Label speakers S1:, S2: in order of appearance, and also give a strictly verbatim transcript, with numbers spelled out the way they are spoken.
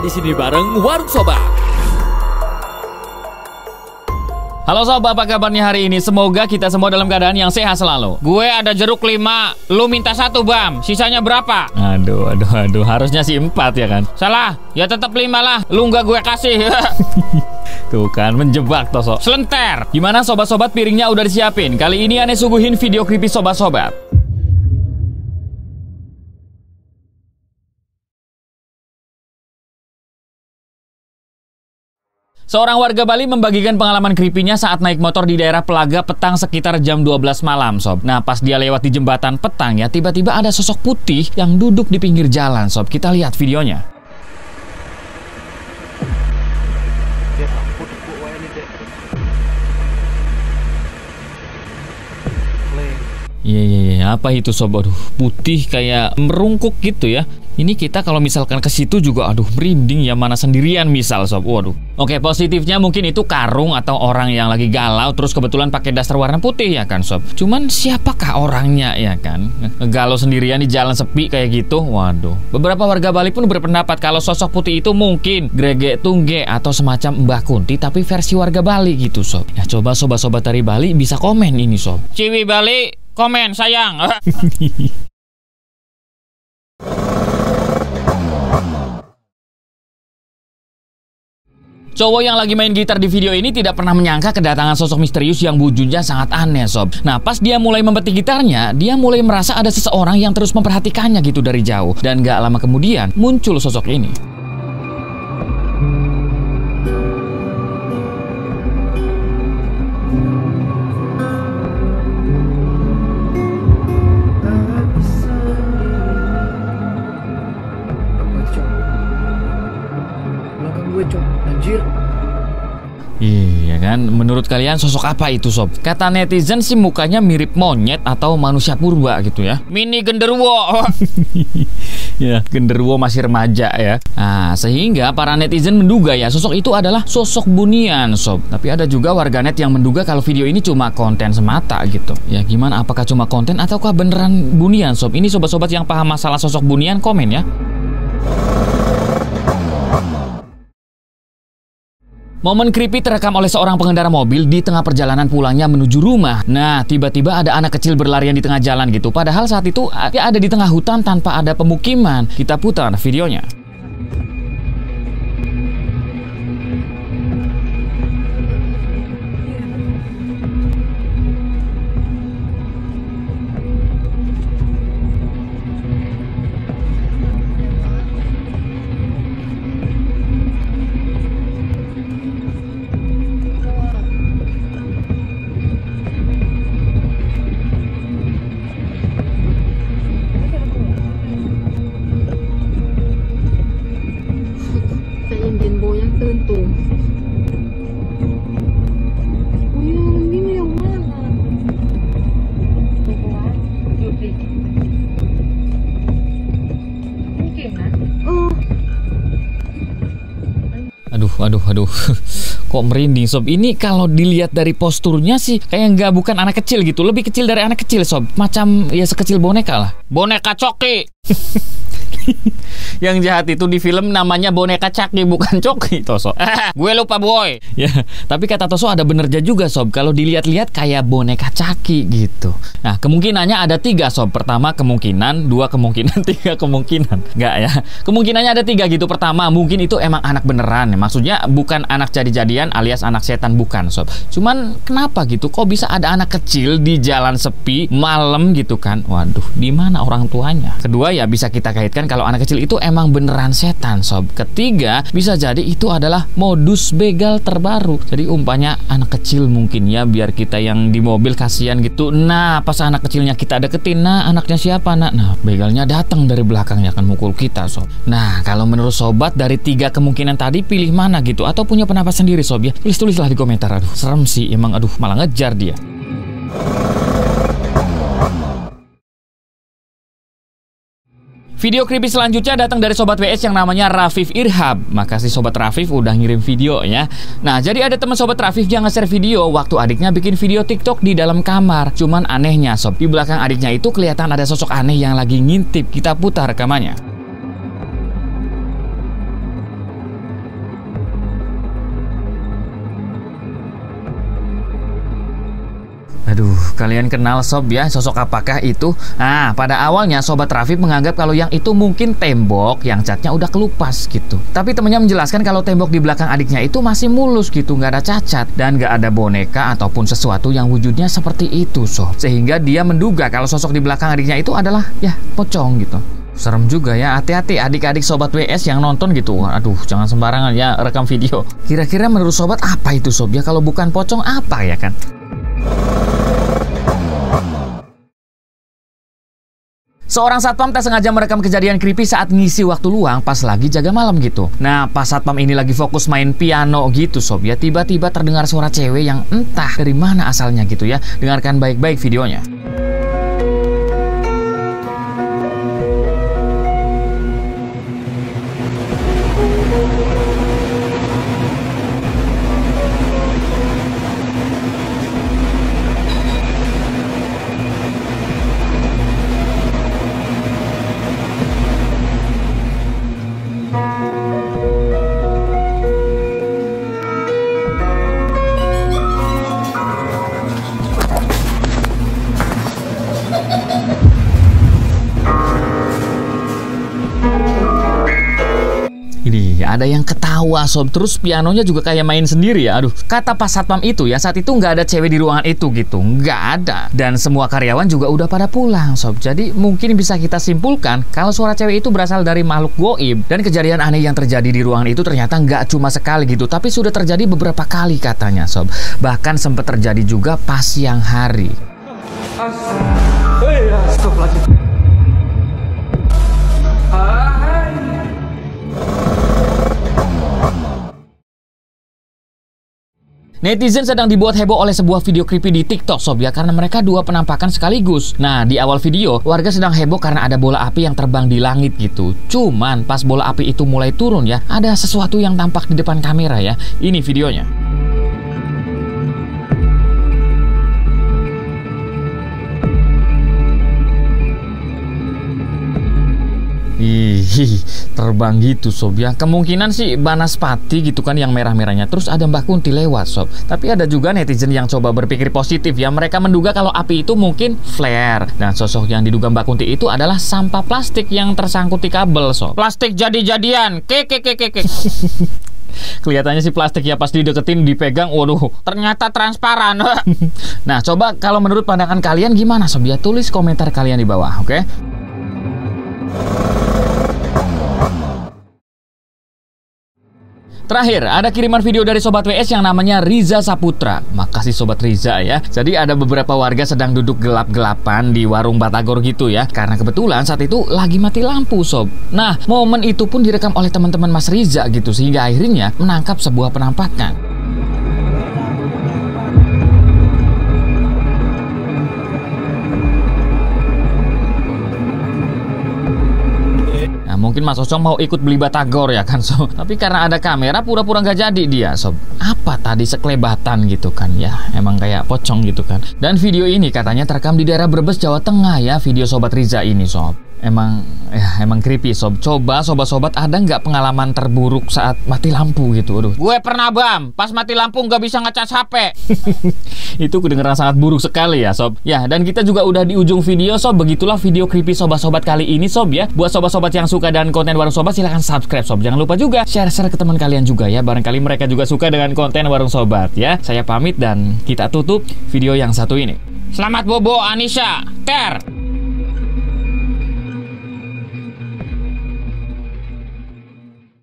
S1: kita di sini bareng Warung Sobat.
S2: Halo sobat, apa kabarnya hari ini? Semoga kita semua dalam keadaan yang sehat selalu. Gue ada jeruk lima, lu minta satu bam, sisanya berapa? Aduh, aduh, aduh, harusnya sih empat ya kan? Salah, ya tetap lima lah, lu nggak gue kasih. Tuh kan, menjebak tosok. Selenter. Gimana sobat-sobat, piringnya udah disiapin? Kali ini aneh suguhin video creepy sobat-sobat. Seorang warga Bali membagikan pengalaman creepy-nya saat naik motor di daerah Pelaga Petang sekitar jam dua belas malam, sob. Nah, pas dia lewat di jembatan Petang ya, tiba-tiba ada sosok putih yang duduk di pinggir jalan, sob. Kita lihat videonya. Iya, iya, iya. Apa itu, sob? Aduh, putih kayak merungkuk gitu ya. Ini kita kalau misalkan ke situ juga aduh merinding ya, mana sendirian misal, sob. Waduh. Oke, positifnya mungkin itu karung atau orang yang lagi galau terus kebetulan pakai daster warna putih ya kan, sob. Cuman siapakah orangnya ya kan? Galau sendirian di jalan sepi kayak gitu. Waduh. Beberapa warga Bali pun berpendapat kalau sosok putih itu mungkin Grege Tungge atau semacam Mbah Kunti tapi versi warga Bali gitu, sob. Ya coba sobat-sobat dari Bali bisa komen ini, sob. Ciwi Bali, komen sayang. Cowok yang lagi main gitar di video ini tidak pernah menyangka kedatangan sosok misterius yang wujudnya sangat aneh, sob. Nah, pas dia mulai memetik gitarnya, dia mulai merasa ada seseorang yang terus memperhatikannya gitu dari jauh. Dan gak lama kemudian, muncul sosok ini. Iya kan, menurut kalian sosok apa itu, sob? Kata netizen sih mukanya mirip monyet atau manusia purba gitu ya. Mini genderuwo. Ya, genderuwo masih remaja ya. Nah, sehingga para netizen menduga ya sosok itu adalah sosok Bunian, sob. Tapi ada juga warganet yang menduga kalau video ini cuma konten semata gitu. Ya gimana, apakah cuma konten ataukah beneran Bunian, sob? Ini sobat-sobat yang paham masalah sosok Bunian komen ya. Momen creepy terekam oleh seorang pengendara mobil di tengah perjalanan pulangnya menuju rumah. Nah, tiba-tiba ada anak kecil berlarian di tengah jalan gitu. Padahal saat itu dia ada di tengah hutan tanpa ada pemukiman. Kita putar videonya. Aduh, aduh, aduh. Kok merinding, sob? Ini kalau dilihat dari posturnya sih kayak nggak bukan anak kecil gitu. Lebih kecil dari anak kecil, sob. Macam ya sekecil boneka lah. Boneka Coki. Yang jahat itu di film namanya boneka Caki, bukan Coki, Toso. Gue lupa, boy. Ya, tapi kata Toso ada benernya juga, sob. Kalau dilihat-lihat kayak boneka Caki gitu. Nah, kemungkinannya ada tiga, sob. Pertama kemungkinan, dua kemungkinan, tiga kemungkinan. Nggak ya. Kemungkinannya ada tiga gitu. Pertama, mungkin itu emang anak beneran. Maksudnya bukan anak jadi-jadian alias anak setan, bukan, sob. Cuman kenapa gitu? Kok bisa ada anak kecil di jalan sepi malam gitu kan? Waduh, di mana orang tuanya? Kedua ya bisa kita kaitkan kalau anak kecil itu emang beneran setan, sob. Ketiga, bisa jadi itu adalah modus begal terbaru. Jadi umpanya anak kecil mungkin ya, biar kita yang di mobil kasihan gitu. Nah, pas anak kecilnya kita deketin, nah anaknya siapa, nak? Nah, begalnya datang dari belakangnya akan mukul kita, sob. Nah, kalau menurut sobat dari tiga kemungkinan tadi pilih mana gitu? Atau punya pendapat sendiri, sob ya? Tulis-tulislah di komentar. Aduh, serem sih emang, aduh malah ngejar dia. Video creepy selanjutnya datang dari Sobat W S yang namanya Rafif Irhab. Makasih Sobat Rafif udah ngirim video ya. Nah, jadi ada teman Sobat Rafif yang nge-share video waktu adiknya bikin video TikTok di dalam kamar. Cuman anehnya, sob, di belakang adiknya itu kelihatan ada sosok aneh yang lagi ngintip. Kita putar rekamannya. Aduh, kalian kenal sob ya sosok apakah itu? Nah, pada awalnya Sobat Raffi menganggap kalau yang itu mungkin tembok yang catnya udah kelupas gitu. Tapi temennya menjelaskan kalau tembok di belakang adiknya itu masih mulus gitu, nggak ada cacat dan nggak ada boneka ataupun sesuatu yang wujudnya seperti itu sob. Sehingga dia menduga kalau sosok di belakang adiknya itu adalah ya pocong gitu. Serem juga ya, hati-hati adik-adik Sobat W S yang nonton gitu. Aduh, jangan sembarangan ya rekam video. Kira-kira menurut sobat apa itu sob ya? Kalau bukan pocong apa ya kan? Seorang satpam tak sengaja merekam kejadian creepy saat ngisi waktu luang pas lagi jaga malam gitu. Nah, pas satpam ini lagi fokus main piano gitu sob ya, tiba-tiba terdengar suara cewek yang entah dari mana asalnya gitu ya. Dengarkan baik-baik videonya. Ini ada yang ketawa sob, terus pianonya juga kayak main sendiri ya. Aduh, kata pas satpam itu ya, saat itu nggak ada cewek di ruangan itu gitu, nggak ada. Dan semua karyawan juga udah pada pulang sob. Jadi mungkin bisa kita simpulkan kalau suara cewek itu berasal dari makhluk goib. Dan kejadian aneh yang terjadi di ruangan itu ternyata nggak cuma sekali gitu, tapi sudah terjadi beberapa kali katanya sob. Bahkan sempat terjadi juga pas siang hari. Netizen sedang dibuat heboh oleh sebuah video creepy di TikTok sob ya, karena mereka dua penampakan sekaligus. Nah, di awal video warga sedang heboh karena ada bola api yang terbang di langit gitu. Cuman pas bola api itu mulai turun ya, ada sesuatu yang tampak di depan kamera ya. Ini videonya. Ih, terbang gitu sob ya. Kemungkinan sih Banaspati gitu kan yang merah-merahnya. Terus ada Mbak Kunti lewat sob. Tapi ada juga netizen yang coba berpikir positif ya. Mereka menduga kalau api itu mungkin flare. Dan sosok yang diduga Mbak Kunti itu adalah sampah plastik yang tersangkut di kabel sob. Plastik jadi-jadian. Ke ke ke ke ke. Kelihatannya sih plastik ya, pas dideketin dipegang, waduh, ternyata transparan. Nah, coba kalau menurut pandangan kalian gimana sob ya? Tulis komentar kalian di bawah, oke? Okay? Terakhir, ada kiriman video dari Sobat W S yang namanya Riza Saputra. Makasih Sobat Riza ya. Jadi ada beberapa warga sedang duduk gelap-gelapan di warung batagor gitu ya. Karena kebetulan saat itu lagi mati lampu sob. Nah, momen itu pun direkam oleh teman-teman Mas Riza gitu. Sehingga akhirnya menangkap sebuah penampakan. Mungkin Mas Ocong mau ikut beli batagor ya kan sob. Tapi karena ada kamera pura-pura nggak jadi dia sob. Apa tadi sekelebatan gitu kan ya. Emang kayak pocong gitu kan. Dan video ini katanya terekam di daerah Brebes, Jawa Tengah ya. Video Sobat Riza ini sob. Emang ya emang creepy sob. Coba sobat-sobat ada nggak pengalaman terburuk saat mati lampu gitu? Aduh. Gue pernah bam. Pas mati lampu nggak bisa ngecas H P. Itu kedengeran sangat buruk sekali ya sob. Ya, dan kita juga udah di ujung video sob. Begitulah video creepy sobat-sobat kali ini sob ya. Buat sobat-sobat yang suka dan konten Warung Sobat silahkan subscribe sob. Jangan lupa juga share-share ke teman kalian juga ya. Barangkali mereka juga suka dengan konten Warung Sobat ya. Saya pamit dan kita tutup video yang satu ini. Selamat bobo Anisha. Ter.